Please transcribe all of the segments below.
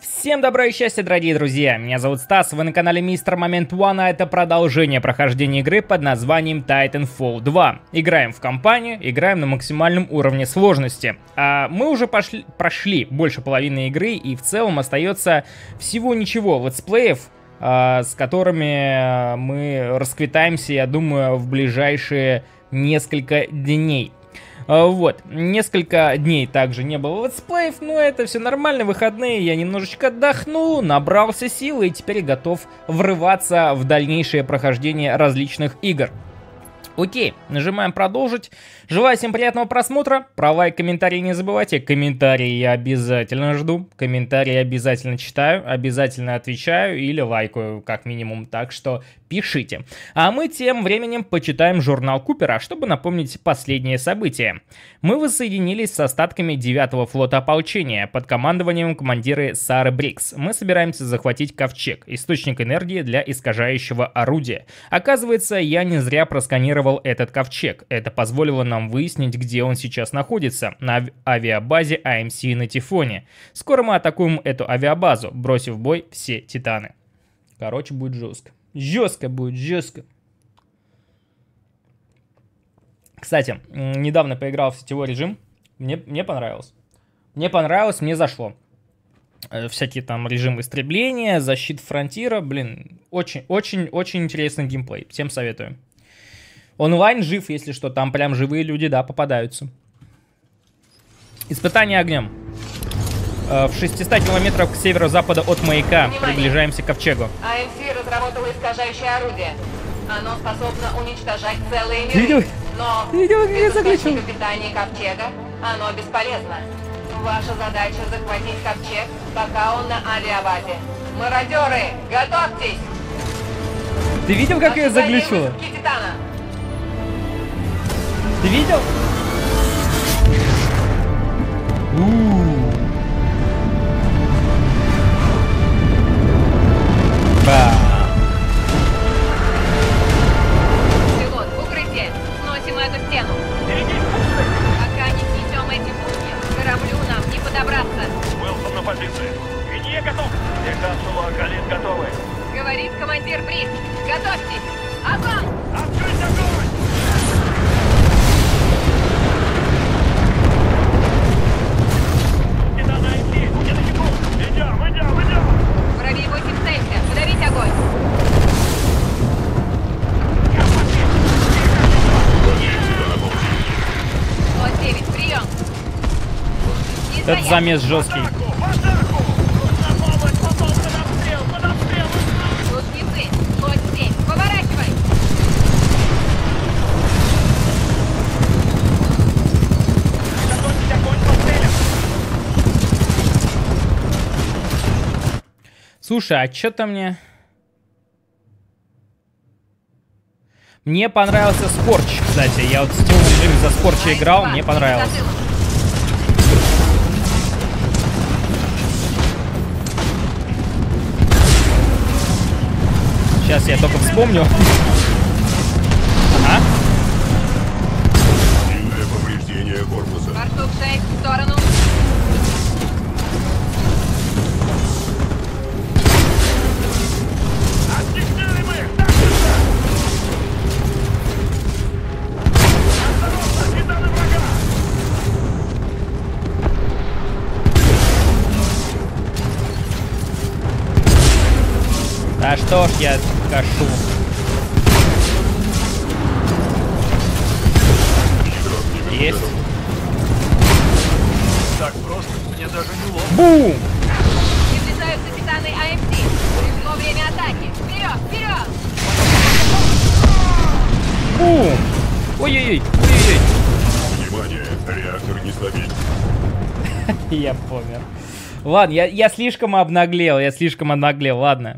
Всем добра и счастья, дорогие друзья! Меня зовут Стас, вы на канале Мистер Момент One, а это продолжение прохождения игры под названием Titanfall 2. Играем в кампанию, играем на максимальном уровне сложности. Мы уже прошли больше половины игры, и в целом остается всего ничего летсплеев, с которыми мы расквитаемся, я думаю, в ближайшие несколько дней. Вот, несколько дней также не было летсплеев, но это все нормально, выходные, я немножечко отдохнул, набрался силы и теперь готов врываться в дальнейшее прохождение различных игр. Окей, нажимаем продолжить. Желаю всем приятного просмотра. Про лайк, комментарий не забывайте. Комментарии я обязательно жду. Комментарии обязательно читаю, обязательно отвечаю или лайкаю, как минимум. Так что пишите. А мы тем временем почитаем журнал Купера, чтобы напомнить последние события. Мы воссоединились с остатками 9-го флота ополчения под командованием командира Сары Брикс. Мы собираемся захватить ковчег, источник энергии для искажающего орудия. Оказывается, я не зря просканировал этот ковчег. Это позволило нам выяснить, где он сейчас находится, на авиабазе АМС на Тифоне. Скоро мы атакуем эту авиабазу, бросив в бой все титаны. Короче, будет жестко. Жестко будет, жестко. Кстати, недавно поиграл в сетевой режим. Мне понравилось. Мне понравилось, мне зашло. Всякие там режимы истребления, защита фронтира. Блин, очень интересный геймплей. Всем советую. Онлайн жив, если что, там прям живые люди, да, попадаются. Испытание огнем. В 600 километрах к северо-западу от маяка. Приближаемся к ковчегу. АМС разработало искажающее орудие. Оно способно уничтожать целые миры. Но без источника питания ковчега оно бесполезно. Ваша задача захватить ковчег, пока он на авиабазе. Мародеры, готовьтесь! Ты видел, как я заглючила? Ты видел? Пилот, в укрытие! Сносим эту стену! Пока не снесем эти пушки, кораблю нам не подобраться! Уилсон на позиции! Винье готов! Все капсулы Акалит готовы! Говорит командир Брит! Готовьтесь! Огонь! Открыть огонь! Воробей 8 целься! Подавить огонь! Вот 9, прием! Этот замес жесткий. Лучницы, вот 7, поворачивай! Слушай, а что-то мне... Мне понравился Скорч, кстати. Я вот в сетевом режиме за Скорча играл, мне понравилось. Сейчас я только вспомню. Ага. Сильное повреждение корпуса. Бортук 6 в сторону. Да что ж я кашу. Есть. Так просто мне даже не ловко. Бум! Приближаются титаны АМС. Пришло время атаки. Вперед, вперед! Бум! Ой-ой-ой, ой-ой-ой. Внимание, реактор не слабее. Я помер. Ладно, я слишком обнаглел, ладно.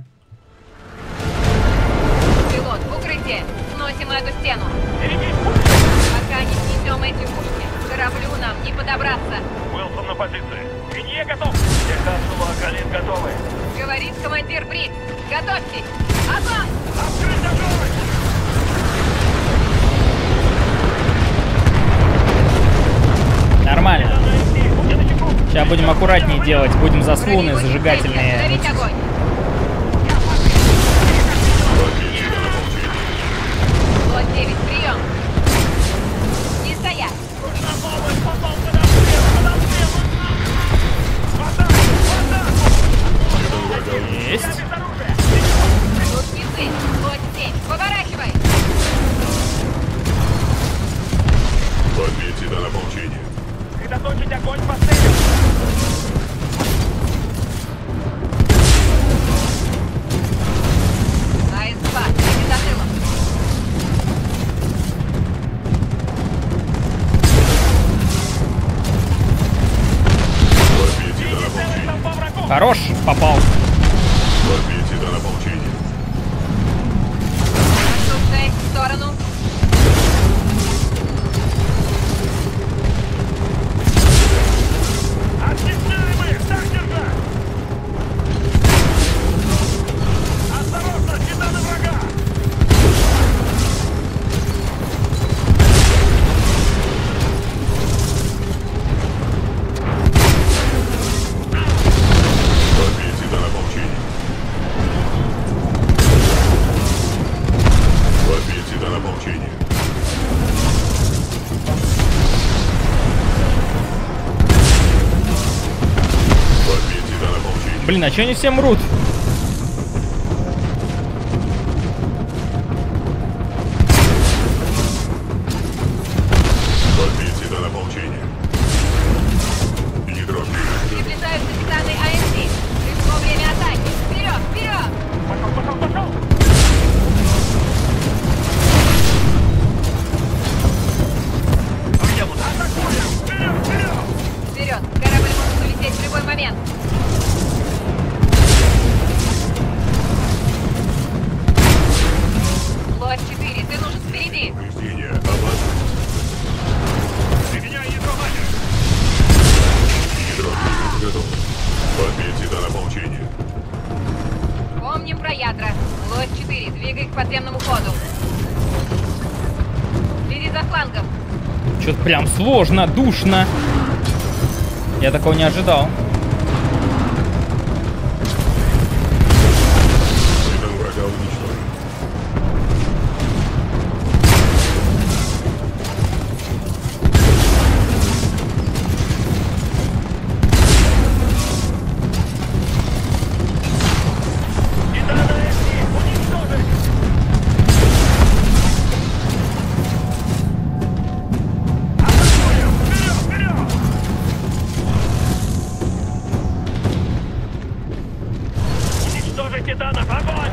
Пилот, в укрытие! Сносим эту стену! Пока не снесем эти пушки, кораблю нам не подобраться! Уилсон на позиции. Винье готов! Все капсулы Акалит готовы. Говорит командир Брит! Готовьтесь! Огонь! Открыть огонь! Нормально. Сейчас будем аккуратнее делать, будем заслоны зажигательные. Лот 9, прием. Не стоять. Есть. Тут весы. Лот 7, поворачивай. Подбейте до ополчения. Сосредоточить огонь по цели. АС-2, иди за тылом. Подбейте до ополчения. Хорош, попал. Подбейте до ополчения. Наступная, в сторону. Оттесняем их! Так держать! Осторожно, титаны врага! Подбейте до ополчения. Подбейте до ополчения. Подбейте до ополчения. Блин, а чё они все мрут? Подбейте до ополчения. Ядро Приближаются титаны АС. Пришло время атаки. Вперед, вперед! пошел! Атакуем! Вперед! Вперед! Корабль может улететь в любой момент. Лот 4, ты нужен впереди. Повреждение, опасность. Соединяй ядро лагеря. Ядро готово. Подбейте до ополчения. Помним про ядра. Лот 4, двигай к подземному ходу. Следи за флангом. Что-то прям сложно, душно. Я такого не ожидал. Титан врага уничтожен. Титаны уничтожен! Атакуем! Вперед! Вперед! Уничтожить титанов! Огонь!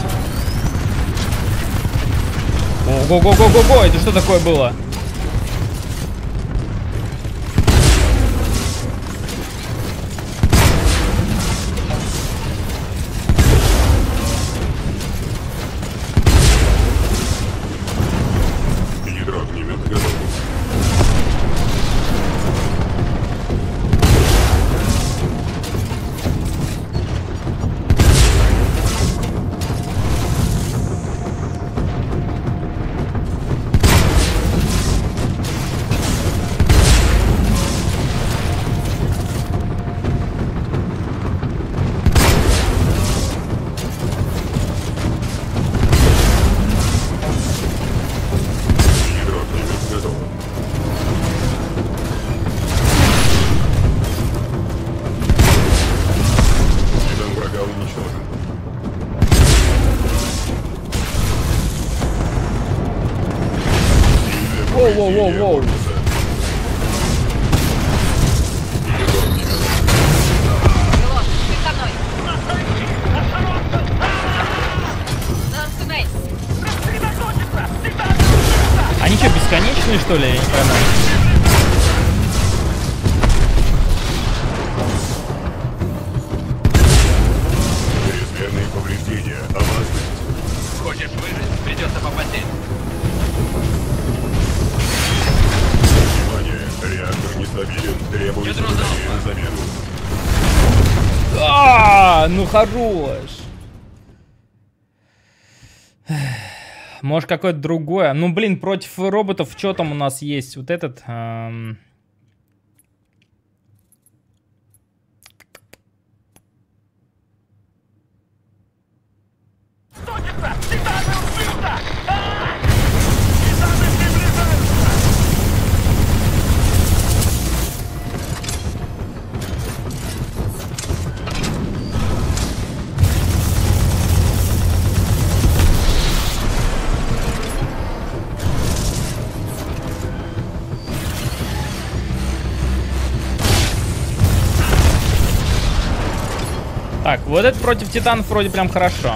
Ого-го-го-го-го, это что такое было? Ядро огнемет готово. Ядро огнемет готово. Титан врага уничтожен. Воу-воу-воу-воу. Ядро огнемет. Пилот, ты со мной. Нансумей. Они что, бесконечные, что ли? Я не пойму. Чрезмерные повреждения. Опасность. Хочешь выжить, придется попотеть. Внимание! Реактор нестабилен. Требуется Ядро залпа. замену. Ну хорош. Может какое-то другое. Ну блин, против роботов что там у нас есть? Вот этот... Так, вот это против титанов вроде прям хорошо.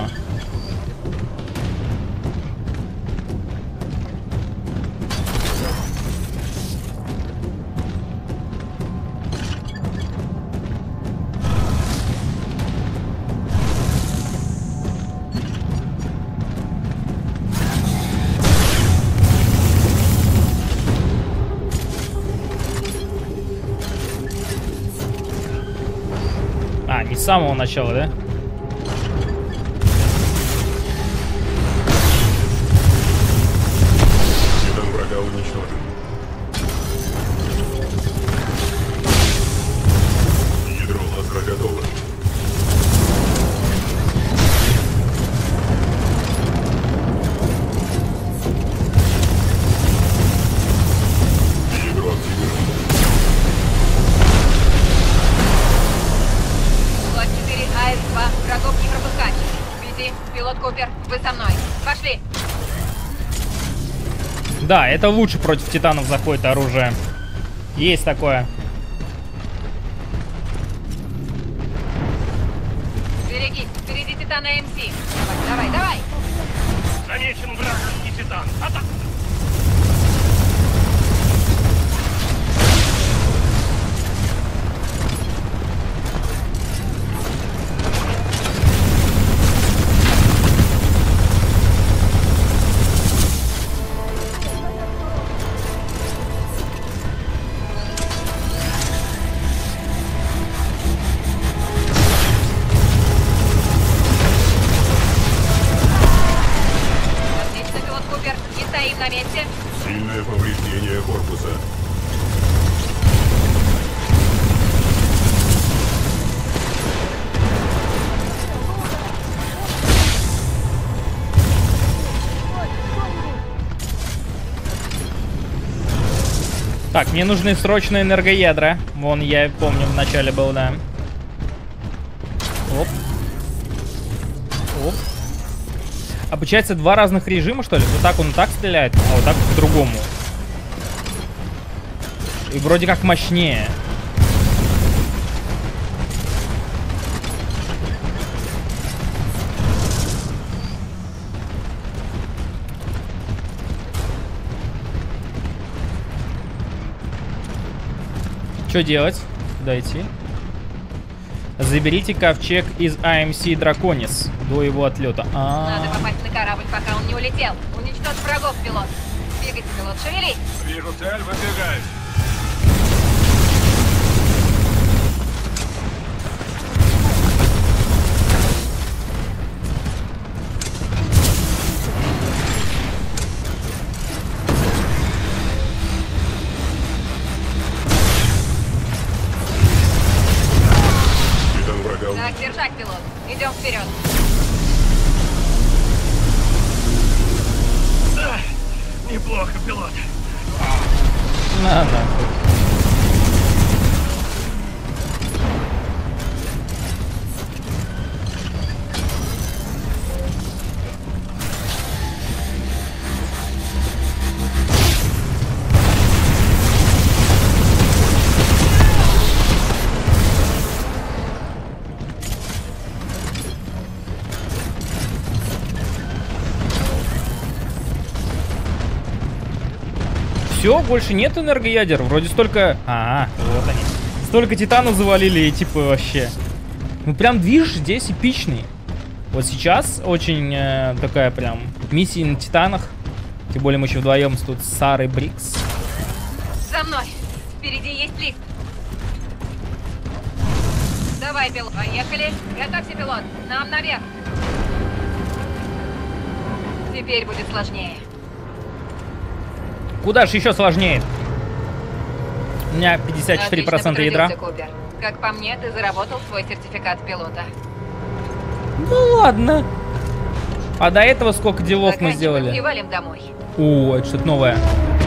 Не с самого начала, да? Титан врага уничтожен. Ядро лазера готово. Ядро активировано. Флот 4, АС-2, врагов не пропускать. Веди, пилот Купер, вы со мной. Пошли. Да, это лучше против титанов заходит оружие. Есть такое. Берегись, впереди Титана МС. Давай, давай. Замечен вражеский титан. Атака! Отлично, пилот Купер, не стоим на месте. Сильное повреждение корпуса. Так, мне нужны срочно энергоядра. Вон, я помню, в начале был, да. Оп. Оп. А получается два разных режима, что ли? Вот так он так стреляет, а вот так по-другому. И вроде как мощнее. Что делать? Куда идти? Заберите ковчег из АМС Драконис до его отлета. Надо попасть на корабль, пока он не улетел. Уничтожь врагов, пилот. Двигайся, пилот, шевелись. Вижу цель, выдвигаюсь. Титан врага Так, держать, пилот. Идем вперед. Неплохо, пилот. На, нахуй. Все, больше нет энергоядер. Вроде столько... вот они. Столько титанов завалили и типа вообще. Ну прям движ здесь эпичный. Вот сейчас очень такая прям миссия на титанах. Тем более мы еще вдвоем тут с Сарой Брикс. За мной. Впереди есть лифт. Давай, пилот. Поехали. Готовься, пилот. Нам наверх. Теперь будет сложнее. Куда же еще сложнее? У меня 54% Отлично ядра. потрудился, Купер. Как по мне, ты заработал свой сертификат пилота. Ну ладно. А до этого сколько делов мы Заканчиваем сделали? и валим домой. О, это что-то новое.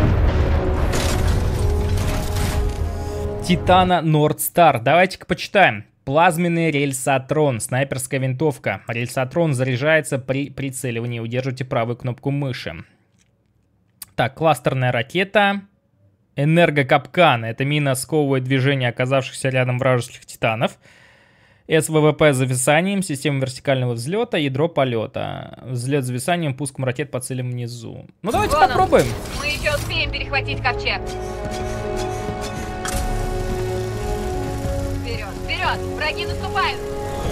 Титана Нордстар. Давайте-ка почитаем. Плазменный рельсотрон. Снайперская винтовка. Рельсотрон заряжается при прицеливании. Удерживайте правую кнопку мыши. Так, кластерная ракета. Энергокапкан. Эта мина сковывает движение оказавшихся рядом вражеских титанов. СВВП с зависанием, система вертикального взлета, ядро полета. Взлет с зависанием, пуском ракет по целям внизу. Ну давайте Вон он. попробуем. Мы еще успеем перехватить ковчег. Вперед, вперед! Враги наступают!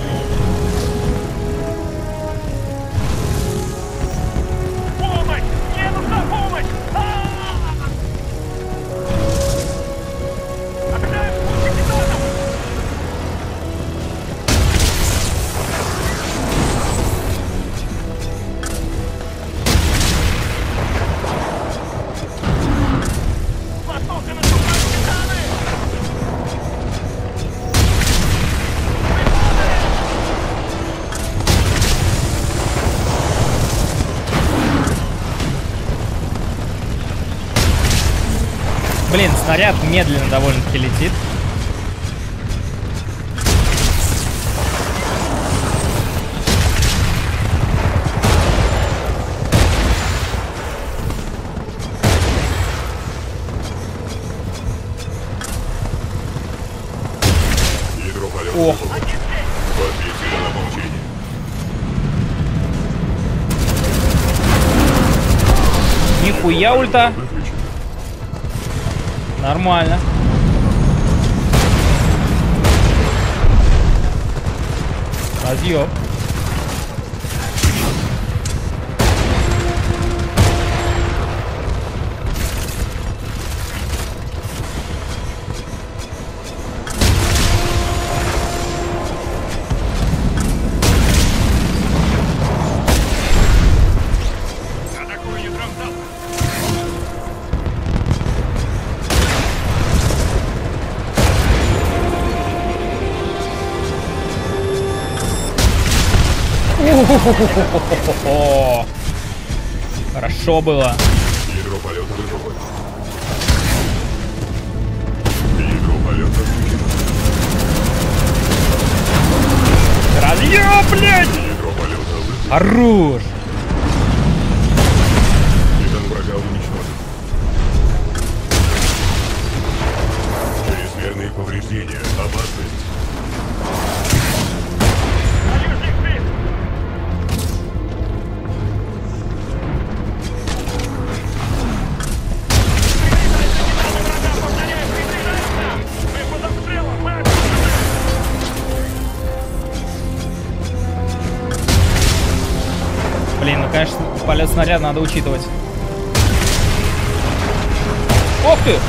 Помощь! Мне нужна помощь! Отправим капитанов! Восток и наступают капитаны! Блин, снаряд медленно довольно-таки летит. Ядро полета Ох. готово. Подвесили на получение. Нихуя ульта. Выключено. Нормально. Разъёб. Атакую ядром залпа! О-хо-хо-хо-хо-хо-хо. Хорошо было. Ядро полета готово. Ядро полета включено. Разъёб, блядь! Ядро полета выключено. Хорош. Титан врага уничтожен. Чрезмерные повреждения. Опасность. Союзник сбит! Повторяю, приближаются! Мы под обстрелом! Мы Блин, ну конечно, полет снаряда надо учитывать. Ох ты!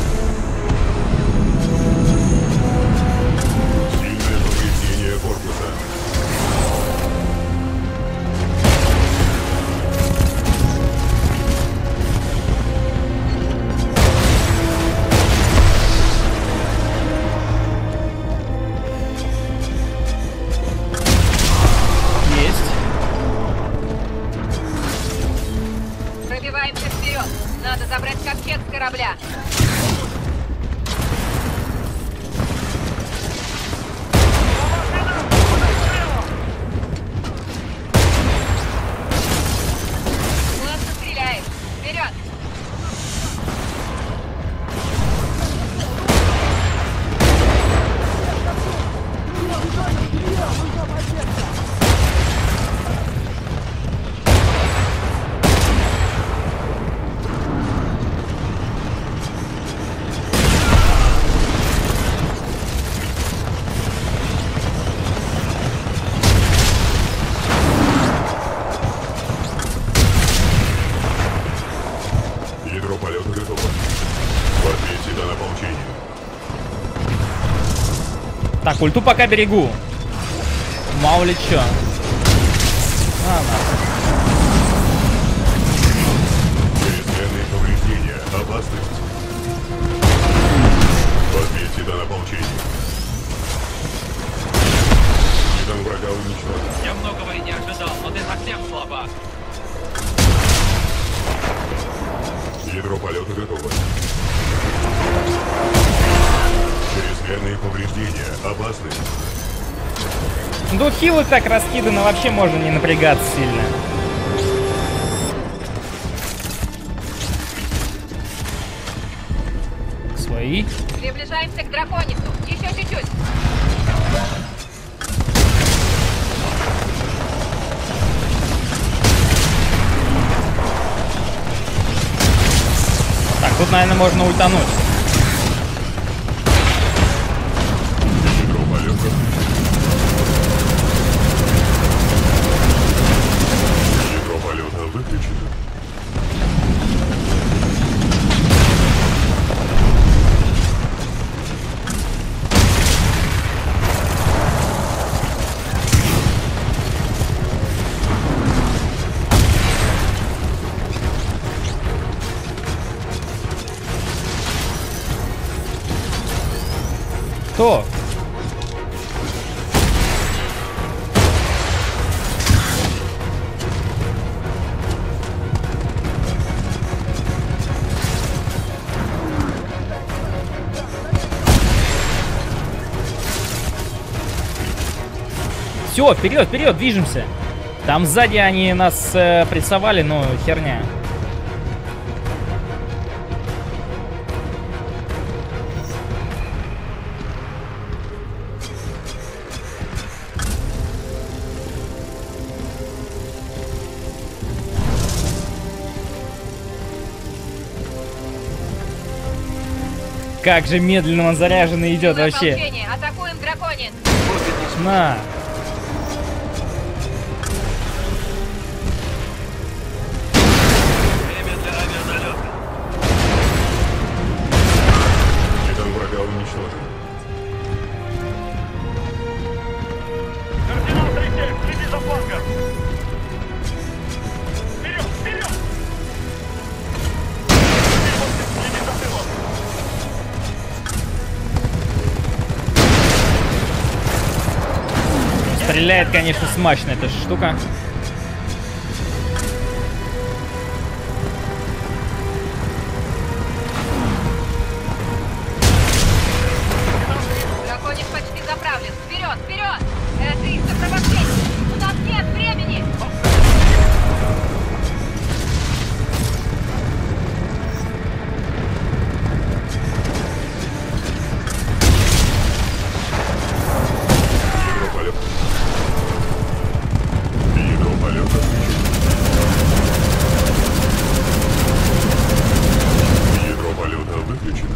Сильное повреждение корпуса. Есть. Пробиваемся вперед! Надо забрать ковчег с корабля! Классно стреляет! Вперед! Ядро полета готово. Подвесили на получение. Так, ульту пока берегу. Мало ли чё. Чрезмерные повреждения. Опасность. Подвесили на получение. Титан врага уничтожен. Я многого и не ожидал, но ты совсем слаба. Ядро полета готово. Чрезмерные повреждения. Опасность. Ну, хилы так раскиданы, вообще можно не напрягаться сильно. Свои. Приближаемся к драконису! Еще чуть-чуть! Тут, наверное, можно ультануть. Ядро полета выключено. Кто? Все, вперед, вперед, движемся. Там сзади они нас прессовали, но херня. Как же медленно он заряженный идет вообще. Атакуем драконин. На. Время для авианалета. Титан врага уничтожен. Координаты тех, следи за флангом. Вперед, вперед! Следи за тылом. Стреляет, конечно, смачно эта штука. Драконик почти заправлен. Вперед, вперед! Это их сопровождение. У нас нет времени. Ядро полета. Ядро полета выключено. Ядро полета выключено.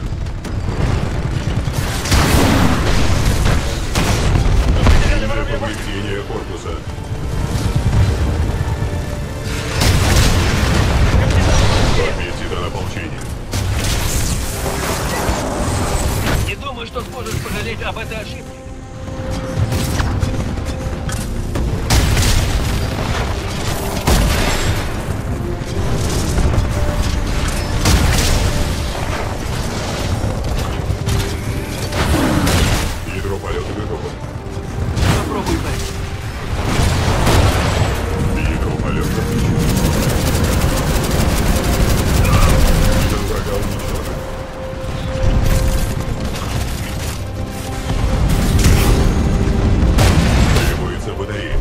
Для повреждения корпуса. Отметьте до ополчения. Не думаю, что сможешь пожалеть об этой ошибке. Ядро полета готово. Попробуй, Бэк. Ядро полета выключено. Титан врага уничтожен. Требуется батарея.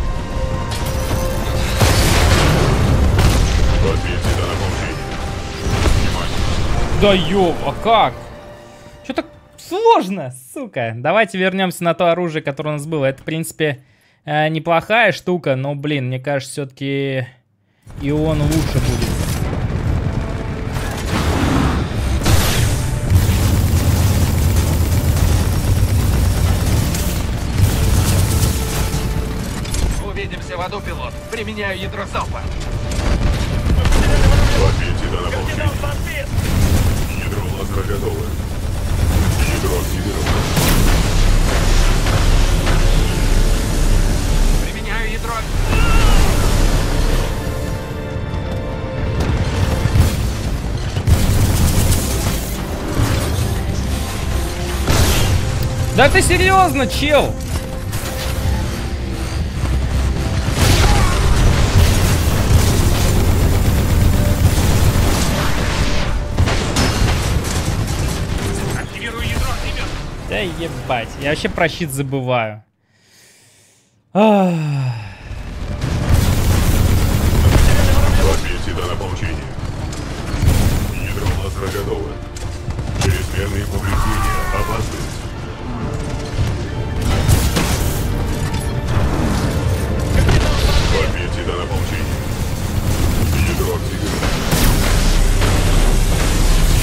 Ответьте до ополчения. Внимание. Да ёб, а как? Чё так сложно, сука? Давайте вернемся на то оружие, которое у нас было. Это, в принципе, неплохая штука, но, блин, мне кажется, все-таки и он лучше будет. Увидимся в аду, пилот. Применяю ядро залпа. Ответьте до ополчения. Капитан Санпит! Ядро лазера готово. Ядро активировано. Применяю ядро. Да ты серьезно, чел? Активирую ядро, ребят! Да ебать, я вообще про щит забываю. Ах. Ответьте до ополчения. Ядро лазера готово. Чрезмерные повреждения опасны. Ответьте до ополчения. Ядро активировано.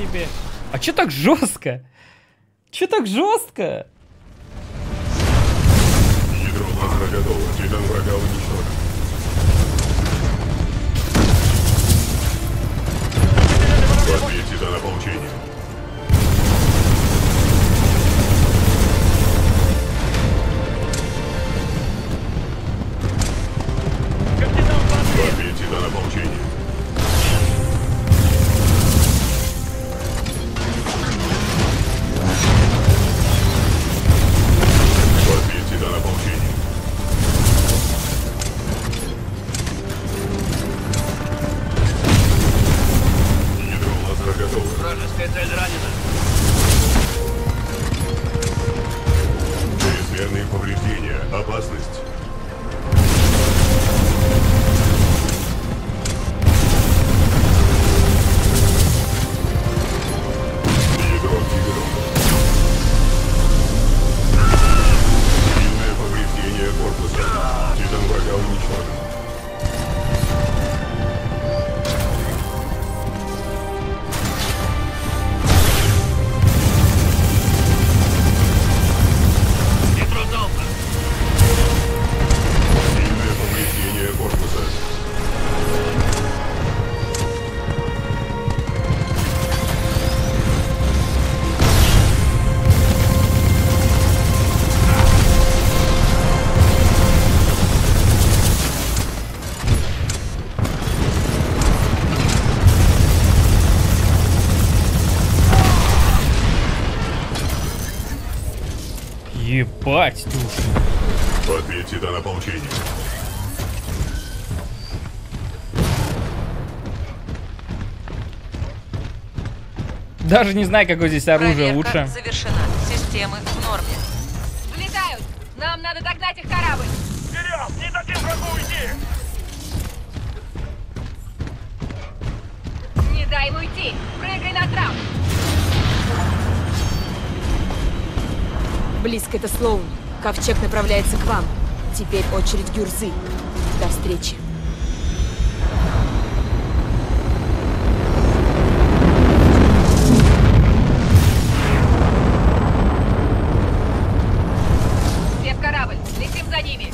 себе. А чё так жестко? Чё так жестко? Ядро лазера готово. Титан врага уничтожен. Подбей Титана получения. Подбей Титана получения. Подбей Титана получения. Ядро лазера готово. Вражеская цель ранена. Чрезмерные повреждения. Опасность. Ядро активировано. Сильное повреждение корпуса. Титан врага уничтожен. Ядро залпа. Сильное повреждение корпуса. Ебать, душ. Подбей Титана получения. Даже не знаю, какое здесь оружие Проверка лучше. завершена. Системы в норме. Взлетают! Нам надо догнать их корабль! Вперед! Не дадим врагу уйти! Не дай ему уйти! Прыгай на трап! Близко это Слоун. Ковчег направляется к вам. Теперь очередь Гюрзы. До встречи. Все в корабль! Летим за ними!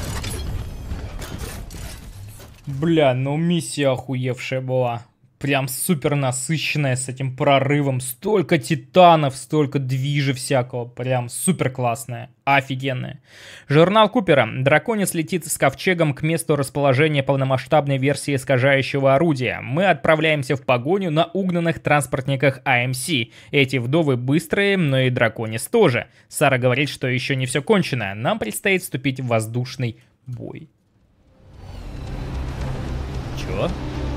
Бля, ну миссия охуевшая была. Прям супер насыщенная, с этим прорывом. Столько титанов, столько движа всякого. Прям супер классная. Офигенная. Журнал Купера. Драконец летит с ковчегом к месту расположения полномасштабной версии искажающего орудия. Мы отправляемся в погоню на угнанных транспортниках АМС. Эти вдовы быстрые, но и драконец тоже. Сара говорит, что еще не все кончено. Нам предстоит вступить в воздушный бой. Чё?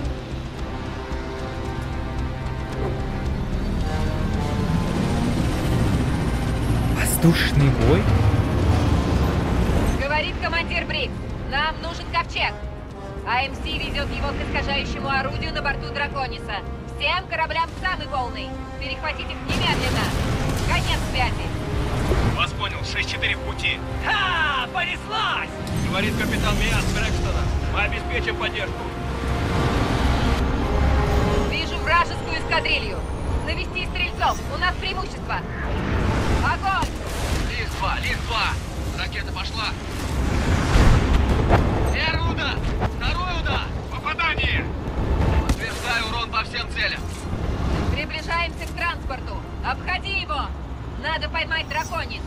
Воздушный бой? Говорит командир Брикс. Нам нужен ковчег. АМС везет его к искажающему орудию на борту Дракониса. Всем кораблям самый полный. Перехватить их немедленно. Конец связи. Вас понял, 6-4 в пути. Ха! Понеслась! Говорит капитан Миас Брэкстона. Мы обеспечим поддержку. Вижу вражескую эскадрилью. Навести стрельцов. У нас преимущество. Огонь! Лис-2, Лис-2. Ракета пошла. Первый удар. Второй удар. Попадание. Подтверждаю урон по всем целям. Приближаемся к транспорту. Обходи его. Надо поймать драконис.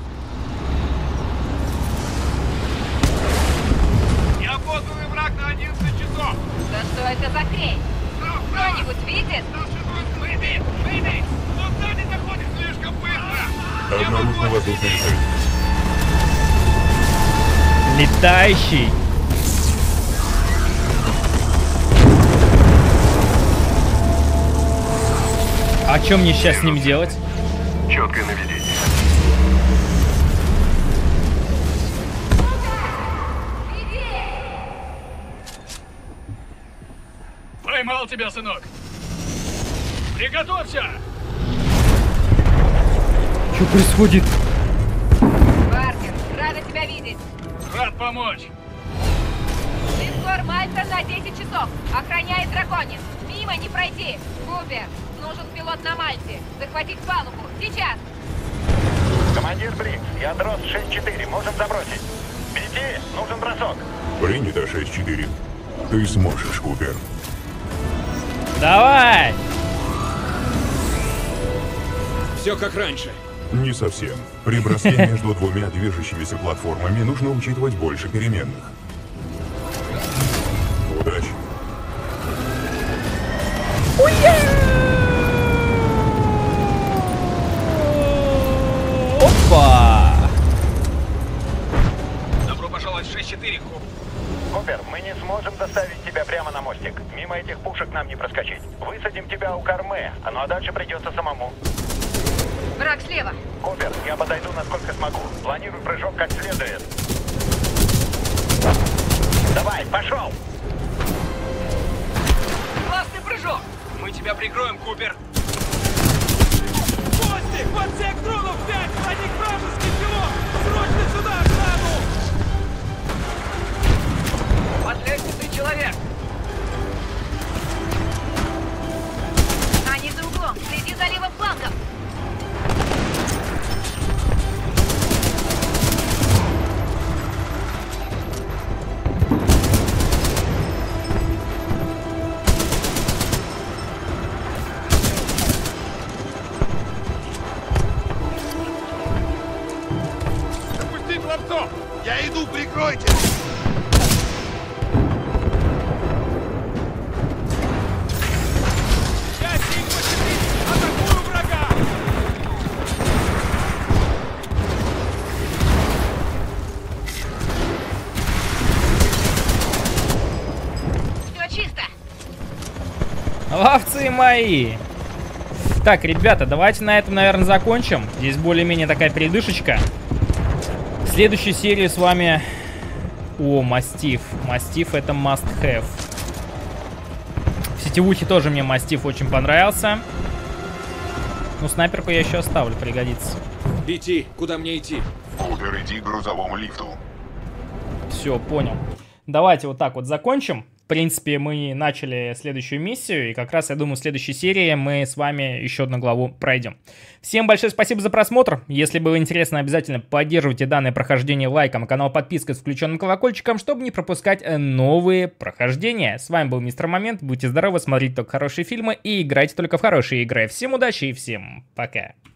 Неопознанный враг на 11 часов. Да что это за хрень? Кто-нибудь видит? Выйди! Выйди! Он сзади заходит слишком быстро! Обнаружена воздушная цель. Летающий. А что мне сейчас с ним делать? Четкое наведение. Поймал тебя, сынок! Приготовься! Что происходит? Паркер, рада тебя видеть. Рад помочь! Линкор Мальта на 10 часов. Охраняет драконис. Мимо не пройти. Купер, Нужен пилот на Мальте. Захватить палубу. Сейчас. Командир Брикс, я дрон 6-4. Можем забросить. BT, нужен бросок. Принято, 6-4. Ты сможешь, Купер. Давай! Все как раньше. Не совсем. При броске между двумя движущимися платформами нужно учитывать больше переменных. Удачи. Опа! Добро пожаловать в 6-4, Хоп. Купер, мы не сможем доставить тебя прямо на мостик. Мимо этих пушек нам не проскочить. Высадим тебя у кормы, ну а дальше придется самому. Враг слева. Купер, я подойду насколько смогу. Планирую прыжок как следует. Давай, пошел! Классный прыжок! Мы тебя прикроем, Купер. Мостик! В отсек дронов 5! Проник вражеский пилот! Срочно сюда, охрану! Под лестницей человек! Они за углом. Следи за левым флангом. Запустить лаптоп! Я иду, прикройте! Я сик посетить! Атакую врага! Все чисто. Ловцы мои! Так, ребята, давайте на этом, наверное, закончим. Здесь более-менее такая передышечка. В следующей серии с вами... О, Мастиф. Мастиф — это must have. В сетевухе тоже мне Мастиф очень понравился. Ну, снайперку я еще оставлю, пригодится. BT, куда мне идти? Купер, иди к грузовому лифту. Все, понял. Давайте вот так вот закончим. В принципе, мы начали следующую миссию, и как раз, я думаю, в следующей серии мы с вами еще одну главу пройдем. Всем большое спасибо за просмотр. Если было интересно, обязательно поддерживайте данное прохождение лайком, канал подпиской с включенным колокольчиком, чтобы не пропускать новые прохождения. С вами был Мистер Момент. Будьте здоровы, смотрите только хорошие фильмы и играйте только в хорошие игры. Всем удачи и всем пока.